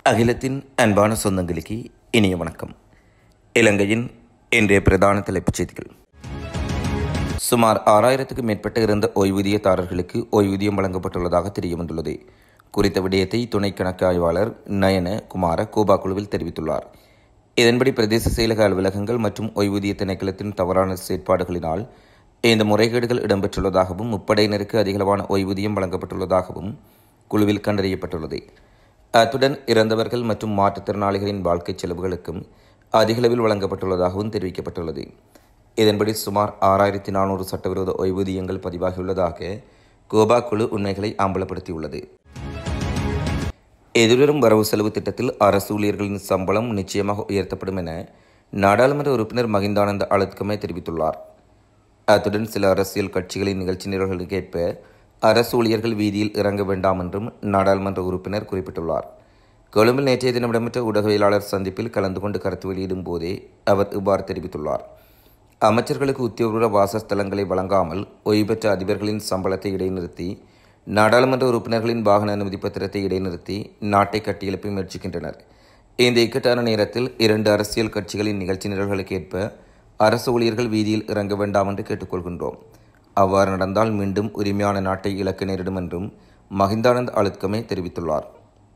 அகிலத்தின் அன்பான சொந்தங்களுக்கு இனிய வணக்கம். இலங்கையின் இன்றைய பிரதான தலைப்புச் செய்திகள். சுமார் 6000க்கும் மேற்பட்ட இறந்த ஓய்வூதியதாரர்களுக்கு ஓய்வூதியம் வழங்கப்பட்டுள்ளதாக தெரியவந்துள்ளது. குறித்த விடயத்தை துணை கணக்கு ஆய்வாளர் நயன குமார கோபா குழுவில் தெரிவித்துள்ளார். இதன்படி பிரதேச செயலக அலுவலகங்கள் மற்றும் ஓய்வூதிய திணைக்களத்தின் தவறான செயற்பாடுகளினால் இந்த முறைகேடுகள் இடம்பெற்றுள்ளதாகவும் முப்படையினருக்கு அதிகளவான ஓய்வூதியம் வழங்கப்பட்டுள்ளதாகவும் குழுவில் கண்டறியப்பட்டுள்ளது. அத்துடன் இறந்தவர்கள் மற்றும் மாற்றுத்திறனாளிகளின் வாழ்க்கை செலவுகளுக்கும் அதிகளவில் வழங்கப்பட்டுள்ளதாகவும் தெரிவிக்கப்பட்டுள்ளது. இதன்படி சுமார் 6400 சட்டவிரோத ஓய்வூதியங்கள் பதிவாகியுள்ளதாக கோபா குழு உண்மைகளை அம்பலப்படுத்தியுள்ளது. எதிர்வரும் வரவு செலவு திட்டத்தில் அரசு ஊழியர்களின் சம்பளம் நிச்சயமாக உயர்த்தப்படும் என நாடாளுமன்ற உறுப்பினர் மகிந்தானந்த அழுத்கமே தெரிவித்துள்ளார். அத்துடன் சில அரசியல் கட்சிகளின் நிகழ்ச்சி நிரல்களுக்கு ஏற்ப அரசு ஊழியர்கள் வீதியில் இறங்க வேண்டாம் என்றும் நாடாளுமன்ற உறுப்பினர் குறிப்பிட்டுள்ளார். கொழும்பில் நேற்றைய தினம் இடம்பெற்ற ஊடகவியலாளர் சந்திப்பில் கலந்து கொண்டு கருத்து வெளியிடும் போதே அவர் இவ்வாறு தெரிவித்துள்ளார். அமைச்சர்களுக்கு உத்தியோகபூர்வ வாசஸ்தலங்களை வழங்காமல் ஓய்வு பெற்ற அதிபர்களின் சம்பளத்தை இடைநிறுத்தி நாடாளுமன்ற உறுப்பினர்களின் வாகன அனுமதி பத்திரத்தை இடைநிறுத்தி நாட்டை கட்டியெழுப்ப முயற்சிக்கின்றனர். இந்த இக்கட்டான நேரத்தில் 2 அரசியல் கட்சிகளின் நிகழ்ச்சி நிரல்களுக்கு ஏற்ப அரசு ஊழியர்கள் வீதியில் இறங்க வேண்டாம் என்று கேட்டுக்கொள்கின்றோம். அவ்வாறு நடந்தால் மீண்டும் உரிமையான நாட்டை இழக்க நேரிடும் என்றும் மகிந்தானந்த் அழுத்கமே தெரிவித்துள்ளார்.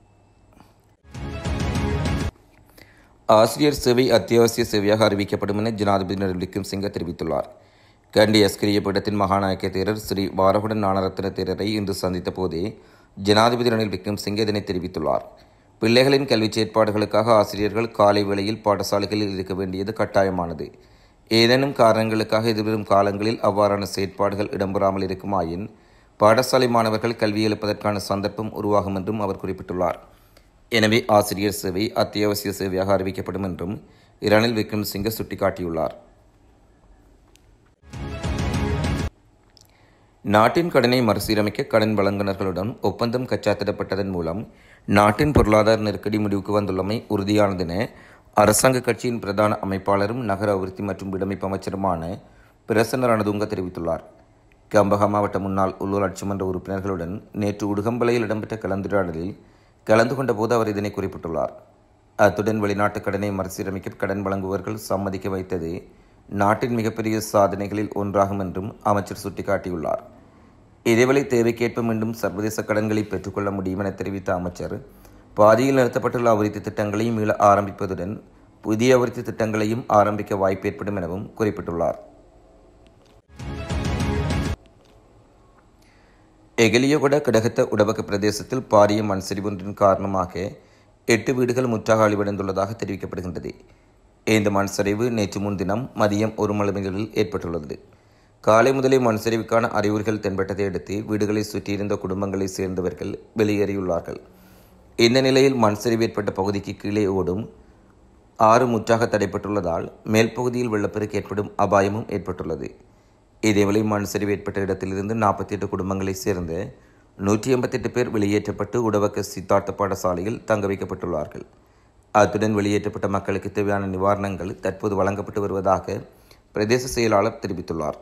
ஆசிரியர் சேவை அத்தியாவசிய சேவையாக அறிவிக்கப்படும் என ஜனாதிபதி ரணில் விக்ரமசிங்க தெரிவித்துள்ளார். கண்டி அஸ்கிரிய பீடத்தின் மகாநாயக்க தேரர் ஸ்ரீ வாரகுடன் ஞானரத்ன தேரரை இன்று சந்தித்த போதே ஜனாதிபதி ரணில் விக்ரமசிங்க இதனை தெரிவித்துள்ளார். பிள்ளைகளின் கல்வி செயற்பாடுகளுக்காக ஆசிரியர்கள் காலை வேளையில் பாடசாலைகளில் இருக்க வேண்டியது கட்டாயமானது. ஏதேனும் காரணங்களுக்காக எதிர்வரும் காலங்களில் அவ்வாறான செயற்பாடுகள் இடம்பெறாமல் இருக்குமாயின் பாடசாலை மாணவர்கள் கல்வி எழுப்பதற்கான சந்தர்ப்பம் உருவாகும் என்றும் அவர் குறிப்பிட்டுள்ளார். எனவே ஆசிரியர் சேவை அத்தியாவசிய சேவையாக அறிவிக்கப்படும் என்றும் ரணில் விக்ரமசிங்க சுட்டிக்காட்டியுள்ளார். நாட்டின் கடனை மறுசீரமைக்க கடன் வழங்குநர்களுடன் ஒப்பந்தம் கச்சாத்திடப்பட்டதன் மூலம் நாட்டின் பொருளாதார நெருக்கடி முடிவுக்கு வந்துள்ளமை உறுதியானதென அரசாங்க கட்சியின் பிரதான அமைப்பாளரும் நகர அபிவிருத்தி மற்றும் வீடமைப்பு அமைச்சருமான பிரசன்ன ரணதுங்க தெரிவித்துள்ளார். கம்பஹா மாவட்ட முன்னாள் உள்ளூராட்சி மன்ற உறுப்பினர்களுடன் நேற்று உடுகம்பலையில் இடம்பெற்ற கலந்துரையாடலில் கலந்து கொண்ட போது அவர் இதனை குறிப்பிட்டுள்ளார். அத்துடன் வெளிநாட்டு கடனை மறுசீரமைக்க கடன் வழங்குவர்கள் சம்மதிக்க வைத்தது நாட்டின் மிகப்பெரிய சாதனைகளில் ஒன்றாகும் என்றும் அமைச்சர் சுட்டிக்காட்டியுள்ளார். இதேவேளை தேவைக்கேற்ப மீண்டும் சர்வதேச கடன்களை பெற்றுக்கொள்ள முடியும் என தெரிவித்த அமைச்சர் பாதியில் நிறுத்தப்பட்டுள்ள அபிவிருத்தி திட்டங்களையும் மீள ஆரம்பிப்பதுடன் புதிய அபிவிருத்தி திட்டங்களையும் ஆரம்பிக்க வாய்ப்பு ஏற்படும் எனவும் குறிப்பிட்டுள்ளார். எகலியகொட கடகத்த உடவக பிரதேசத்தில் பாரிய மண் சரிவொன்றின் காரணமாக 8 வீடுகள் முற்றாக அழிவடைந்துள்ளதாக தெரிவிக்கப்படுகின்றது. இந்த மண் சரிவு நேற்று முன்தினம் மதியம் 1 மணிகளில் ஏற்பட்டுள்ளது. காலை முதலே மண் சரிவுக்கான அறிகுறிகள் தென்பட்டதை அடுத்து வீடுகளை சுற்றியிருந்த குடும்பங்களைச் சேர்ந்தவர்கள் வெளியேறியுள்ளார்கள். இந்த நிலையில் மண் சரிவு ஏற்பட்ட பகுதிக்கு கீழே ஓடும் ஆறு முற்றாக தடைப்பட்டுள்ளதால் மேல் பகுதியில் வெள்ளப்பெருக்கு ஏற்படும் அபாயமும் ஏற்பட்டுள்ளது. இதேவேளை மண் சரிவு ஏற்பட்ட இடத்திலிருந்து 48 குடும்பங்களைச் சேர்ந்த 188 பேர் வெளியேற்றப்பட்டு உடவக்க சித்தார்த்த பாடசாலையில் தங்க வைக்கப்பட்டுள்ளார்கள். அத்துடன் வெளியேற்றப்பட்ட மக்களுக்கு தேவையான நிவாரணங்கள் தற்போது வழங்கப்பட்டு வருவதாக பிரதேச செயலாளர் தெரிவித்துள்ளார்.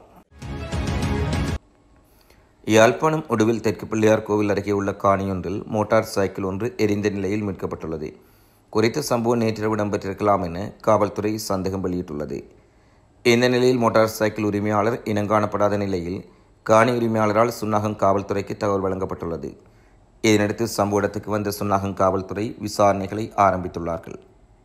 யாழ்ப்பாணம் உடுவில் தெற்கு பிள்ளையார் கோவில் அருகே உள்ள காணியொன்றில் மோட்டார் சைக்கிள் ஒன்று எரிந்த நிலையில் மீட்கப்பட்டுள்ளது. குறித்த சம்பவம் நேற்றிரவு இடம்பெற்றிருக்கலாம் என காவல்துறை சந்தேகம் வெளியிட்டுள்ளது. இந்த நிலையில் மோட்டார் சைக்கிள் உரிமையாளர் இனங்காணப்படாத நிலையில் காணி உரிமையாளரால் சுன்னாகம் காவல்துறைக்கு தகவல் வழங்கப்பட்டுள்ளது. இதனையடுத்து சம்பவ இடத்துக்கு வந்த சுன்னாகம் காவல்துறை விசாரணைகளை ஆரம்பித்துள்ளார்கள்.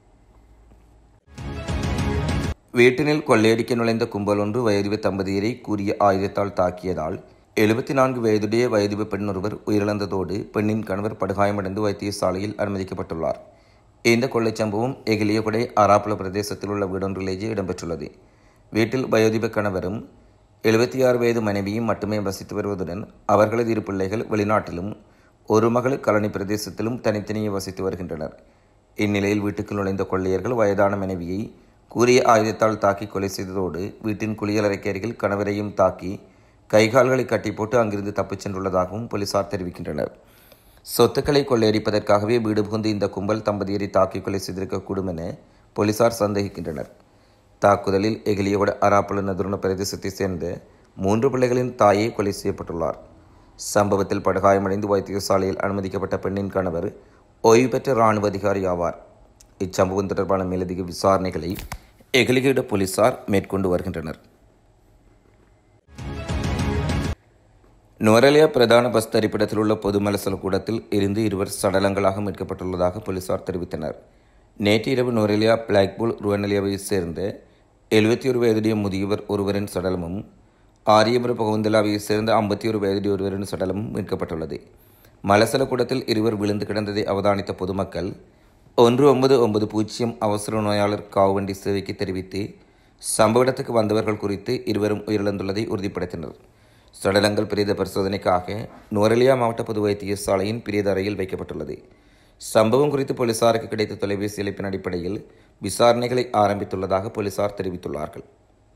வீட்டினில் கொள்ளையடிக்க நுழைந்த கும்பல் ஒன்று வயோதிப தம்பதியரை கூறிய ஆயுதத்தால் தாக்கியதால் 74 வயதுடைய வயோதிப பெண் ஒருவர் உயிரிழந்ததோடு பெண்ணின் கணவர் படுகாயமடைந்து வைத்தியசாலையில் அனுமதிக்கப்பட்டுள்ளார். இந்த கொள்ளைச் சம்பவம் எகிலியகொடை அராப்புல பிரதேசத்தில் உள்ள வீடொன்றிலேயே இடம்பெற்றுள்ளது. வீட்டில் வயோதிப கணவரும் 76 வயது மனைவியும் மட்டுமே வசித்து வருவதுடன் அவர்களது 2 பிள்ளைகள் வெளிநாட்டிலும் ஒரு மகள் கலனி பிரதேசத்திலும் தனித்தனியே வசித்து வருகின்றனர். இந்நிலையில் வீட்டுக்குள் நுழைந்த கொள்ளையர்கள் வயதான மனைவியை கூறிய ஆயுதத்தால் தாக்கி கொலை செய்ததோடு வீட்டின் குளியலறைக்கு அருகில் கணவரையும் தாக்கி கைகால்களை கட்டி போட்டு அங்கிருந்து தப்பிச் சென்றுள்ளதாகவும் போலீசார் தெரிவிக்கின்றனர். சொத்துக்களை கொள்ளையடிப்பதற்காகவே வீடு புகுந்து இந்த கும்பல் தம்பதியரை தாக்கி கொலை செய்திருக்கக்கூடும் என போலீசார் சந்தேகிக்கின்றனர். தாக்குதலில் எகிலியகொட அராப்புல நதுருண பிரதேசத்தைச் சேர்ந்த 3 பிள்ளைகளின் தாயே கொலை செய்யப்பட்டுள்ளார். சம்பவத்தில் படுகாயமடைந்து வைத்தியசாலையில் அனுமதிக்கப்பட்ட பெண்ணின் கணவர் ஓய்வு பெற்ற இராணுவ அதிகாரி ஆவார். இச்சம்பவம் தொடர்பான மேலதிக விசாரணைகளை எகலிகையிட போலீசார் மேற்கொண்டு வருகின்றனர். நுவரெலியா பிரதான பஸ் தரிப்பிடத்தில் உள்ள பொது மலசல கூடத்தில் இருந்து இருவர் சடலங்களாக மீட்கப்பட்டுள்ளதாக போலீசார் தெரிவித்தனர். நேற்று இரவு நுவரெலியா பிளாக்பூல் ருவனலியாவை சேர்ந்த 71 வயதுடைய முதியவர் ஒருவரின் சடலமும் ஆரியபுர பகுந்தலாவை சேர்ந்த 51 வயதுடைய ஒருவரின் சடலமும் மீட்கப்பட்டுள்ளது. மலசல கூடத்தில் இருவர் விழுந்து கிடந்ததை அவதானித்த பொதுமக்கள் 1990 அவசர நோயாளர் காவண்டி சேவைக்கு தெரிவித்து சம்பவ இடத்துக்கு வந்தவர்கள் குறித்து இருவரும் உயிரிழந்துள்ளதை உறுதிப்படுத்தினர். சடலங்கள் பிரேத பரிசோதனைக்காக நுவரெலியா மாவட்ட பொது வைத்தியசாலையின் பிரேத அறையில் வைக்கப்பட்டுள்ளது. சம்பவம் குறித்து போலீசாருக்கு கிடைத்த தொலைபேசி அழைப்பின் அடிப்படையில் விசாரணைகளை ஆரம்பித்துள்ளதாக போலீசார் தெரிவித்துள்ளார்கள்.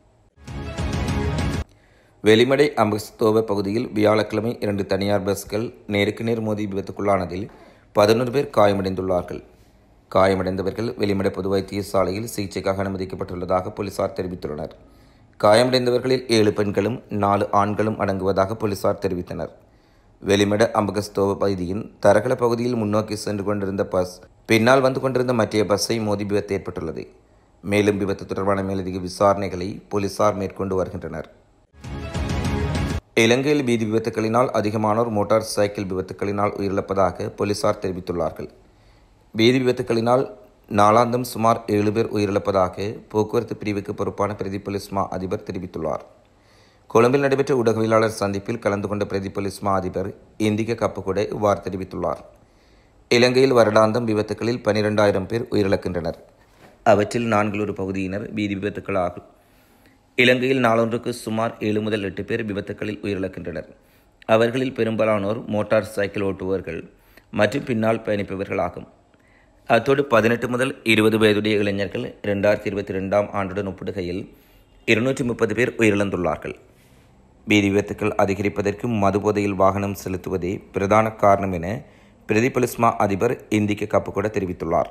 வெளிமடை அம்பஸ்தோவ பகுதியில் வியாழக்கிழமை 2 தனியார் பஸ்கள் நேருக்கு நேர் மோதி விபத்துக்குள்ளானதில் 11 பேர் காயமடைந்துள்ளார்கள். காயமடைந்தவர்கள் வெளிமடை பொது வைத்தியசாலையில் சிகிச்சைக்காக அனுமதிக்கப்பட்டுள்ளதாக போலீசார் தெரிவித்துள்ளனர். காயமடைந்தவர்களில் 7 பெண்களும் 4 ஆண்களும் அடங்குவதாக போலீசார் தெரிவித்தனர். வெளிமட அம்பகஸ்தோவ பகுதியின் தரகல பகுதியில் முன்னோக்கி சென்று கொண்டிருந்த பஸ் பின்னால் வந்து கொண்டிருந்த மற்ற பஸ்ஸை மோதி விபத்து ஏற்பட்டுள்ளது. மேலும் விபத்து தொடர்பான மேலதிக விசாரணைகளை போலீசார் மேற்கொண்டு வருகின்றனர். இலங்கையில் வீதி விபத்துக்களினால் அதிகமானோர் மோட்டார் சைக்கிள் விபத்துக்களினால் உயிரிழப்பதாக போலீசார் தெரிவித்துள்ளார்கள். வீதி விபத்துக்களினால் நாளாந்தம் சுமார் 7 பேர் உயிரிழப்பதாக போக்குவரத்து பிரிவுக்கு பொறுப்பான பிரதி போலீஸ் மா அதிபர் தெரிவித்துள்ளார். கொழும்பில் நடைபெற்ற ஊடகவியலாளர் சந்திப்பில் கலந்து கொண்ட பிரதி போலீஸ் மா அதிபர் இந்திய கப்புக்கூட இவ்வாறு தெரிவித்துள்ளார். இலங்கையில் வருடாந்தம் விபத்துக்களில் 12,000 பேர் உயிரிழக்கின்றனர். அவற்றில் 4 பகுதியினர் வீதி விபத்துக்களாகும். இலங்கையில் நாளொன்றுக்கு சுமார் 7 முதல் 8 பேர் விபத்துக்களில் உயிரிழக்கின்றனர். அவர்களில் பெரும்பாலானோர் மோட்டார் சைக்கிள் ஓட்டுபவர்கள் மற்றும் பின்னால் பயணிப்பவர்கள் ஆகும். அத்தோடு 18 முதல் 20 வயதுடைய இளைஞர்கள் 2022 ஆண்டுடன் ஒப்பிடுகையில் 230 பேர் உயிரிழந்துள்ளார்கள். வீதி விபத்துக்கள் அதிகரிப்பதற்கு மது போதையில் வாகனம் செலுத்துவதே பிரதான காரணம் என பிரதி போலீஸ் மா அதிபர் இந்திக்க கப்புக்கூட தெரிவித்துள்ளார்.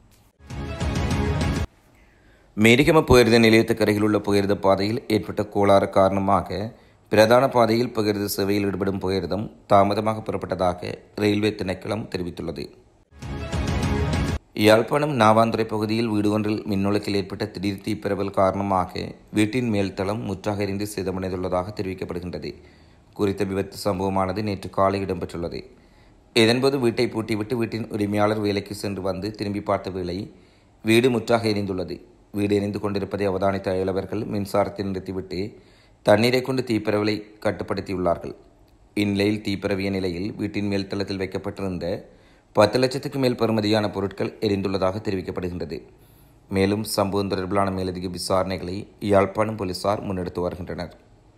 மேரிகம புகையிரத நிலையத்துக்கு அருகில் உள்ள புகையிரத பாதையில் ஏற்பட்ட கோளாறு காரணமாக பிரதான பாதையில் புகையிரத சேவையில் ஈடுபடும் புகையிரதம் தாமதமாக புறப்பட்டதாக ரயில்வே திணைக்களம் தெரிவித்துள்ளது. யாழ்ப்பாணம் நாவாந்துறை பகுதியில் வீடு ஒன்றில் மின்னுலக்கில் ஏற்பட்ட திடீர் தீப்பரவல் காரணமாக வீட்டின் மேல்தளம் முற்றாக எரிந்து சேதமடைந்துள்ளதாக தெரிவிக்கப்படுகின்றது. குறித்த விபத்து சம்பவமானது நேற்று காலை இடம்பெற்றுள்ளது. இதன்போது வீட்டை பூட்டிவிட்டு வீட்டின் உரிமையாளர் வேலைக்கு சென்று வந்து திரும்பி பார்த்த வேளை வீடு முற்றாக எரிந்துள்ளது. வீடு எரிந்து கொண்டிருப்பதை அவதானித்த அயலவர்கள் மின்சாரத்தை நிறுத்திவிட்டு தண்ணீரை கொண்டு தீப்பரவலை கட்டுப்படுத்தியுள்ளார்கள். இந்நிலையில் தீப்பரவிய நிலையில் வீட்டின் மேல்தளத்தில் வைக்கப்பட்டிருந்த 10 லட்சத்துக்கு மேல் பெறுமதியான பொருட்கள் எரிந்துள்ளதாக தெரிவிக்கப்படுகின்றது. மேலும் சம்பவம் தொடர்பிலான மேலதிக விசாரணைகளை யாழ்ப்பாணம் போலீசார் முன்னெடுத்து வருகின்றனர்.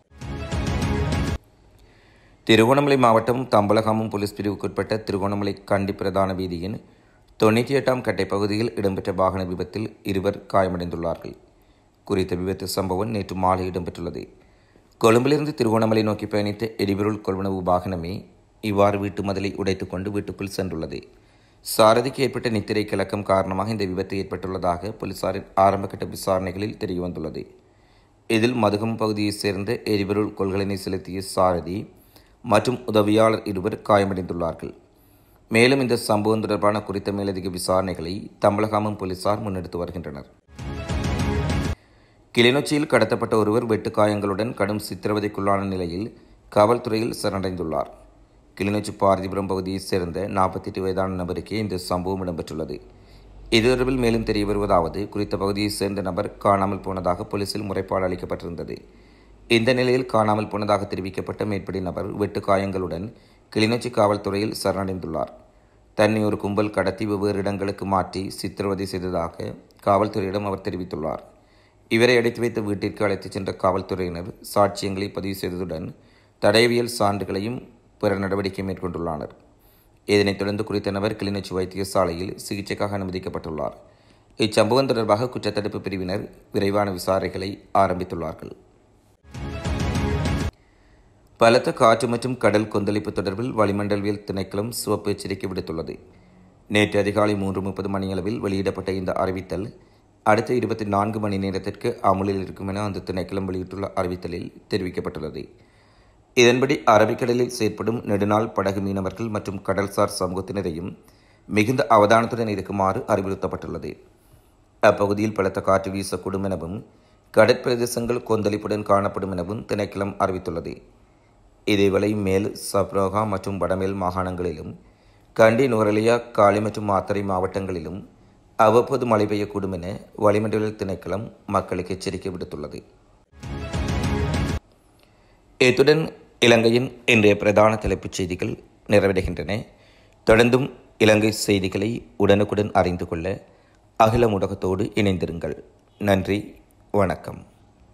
திருகோணமலை மாவட்டம் தம்பலகாமம் போலீஸ் பிரிவுக்குட்பட்ட திருகோணமலை கண்டி பிரதான வீதியின் 98ஆம் கட்டை பகுதியில் இடம்பெற்ற வாகன விபத்தில் 2 காயமடைந்துள்ளார்கள். குறித்த விபத்து சம்பவம் நேற்று மாலை இடம்பெற்றுள்ளது. கொழும்பிலிருந்து திருகோணமலை நோக்கி பயணித்த எரிபொருள் கொள்வனவு வாகனமே இவ்வாறு வீட்டு மதிலை உடைத்துக் கொண்டு வீட்டுக்குள் சென்றுள்ளது. சாரதிக்கு ஏற்பட்ட நித்திரை கலக்கம் காரணமாக இந்த விபத்து ஏற்பட்டுள்ளதாக போலீசாரின் ஆரம்பகட்ட விசாரணைகளில் தெரியவந்துள்ளது. இதில் மதுகம் பகுதியைச் சேர்ந்த எரிபொருள் கொள்கலனை செலுத்திய சாரதி மற்றும் உதவியாளர் 2 காயமடைந்துள்ளார்கள். மேலும் இந்த சம்பவம் தொடர்பான குறித்த மேலதிக விசாரணைகளை தம்பலகாமம் போலீசார் முன்னெடுத்து வருகின்றனர். கிளிநொச்சியில் கடத்தப்பட்ட ஒருவர் வெட்டு காயங்களுடன் கடும் சித்திரவதைக்குள்ளான நிலையில் காவல்துறையில் சரணடைந்துள்ளார். கிளிநொச்சி பாரதிபுரம் பகுதியைச் சேர்ந்த 48 வயதான நபருக்கே இந்த சம்பவம் இடம்பெற்றுள்ளது. இது தொடர்பில் மேலும் தெரிய வருவதாவது, குறித்த பகுதியைச் சேர்ந்த நபர் காணாமல் போனதாக போலீசில் முறைப்பாடு அளிக்கப்பட்டிருந்தது. இந்த நிலையில் காணாமல் போனதாக தெரிவிக்கப்பட்ட மேற்படி நபர் வெட்டு காயங்களுடன் கிளிநொச்சி காவல்துறையில் சரணடைந்துள்ளார். தன்னை ஒரு கும்பல் கடத்தி வெவ்வேறு இடங்களுக்கு மாற்றி சித்திரவதை செய்ததாக காவல்துறையிடம் அவர் தெரிவித்துள்ளார். இவரை அடைத்து வைத்த வீட்டிற்கு அழைத்துச் சென்ற காவல்துறையினர் சாட்சியங்களை பதிவு செய்ததுடன் தடயவியல் சான்றுகளையும் பிற நடவடிக்கை மேற்கொண்டுள்ளனர். இதனைத் தொடர்ந்து குறித்த நபர் கிளிநொச்சி வைத்தியசாலையில் சிகிச்சைக்காக அனுமதிக்கப்பட்டுள்ளார். இச்சம்பவம் தொடர்பாக குற்றத்தடுப்பு பிரிவினர் விரைவான விசாரணைகளை ஆரம்பித்துள்ளார்கள். பலத்த காற்று மற்றும் கடல் கொந்தளிப்பு தொடர்பில் வளிமண்டலவியல் திணைக்களம் சிவப்பு எச்சரிக்கை விடுத்துள்ளது. நேற்று அதிகாலை 3:30 மணியளவில் வெளியிடப்பட்ட இந்த அறிவித்தல் அடுத்த 24 மணி நேரத்திற்கு அமுலில் இருக்கும் என அந்த திணைக்களம் வெளியிட்டுள்ள அறிவித்தலில் தெரிவிக்கப்பட்டுள்ளது. இதன்படி அரபிக்கடலில் செயற்படும் நெடுநாள் படகு மீனவர்கள் மற்றும் கடல்சார் சமூகத்தினரையும் மிகுந்த அவதானத்துடன் இருக்குமாறு அறிவுறுத்தப்பட்டுள்ளது. அப்பகுதியில் பலத்த காற்று வீசக்கூடும் எனவும் கடற்பிரதேசங்கள் கொந்தளிப்புடன் காணப்படும் எனவும் திணைக்களம் அறிவித்துள்ளது. இதேவேளை மேல் சப்ரோகா மற்றும் வடமேல் மாகாணங்களிலும் கண்டி, நுவரெலியா, காலி மற்றும் மாத்தறை மாவட்டங்களிலும் அவ்வப்போது மழை பெய்யக்கூடும் என வளிமண்டல திணைக்களம் மக்களுக்கு எச்சரிக்கை விடுத்துள்ளது. இத்துடன் இலங்கையின் இன்றைய பிரதான தலைப்புச் செய்திகள் நிறைவடைகின்றன. தொடர்ந்தும் இலங்கை செய்திகளை உடனுக்குடன் அறிந்து கொள்ள அகில ஊடகத்தோடு இணைந்திருங்கள். நன்றி, வணக்கம்.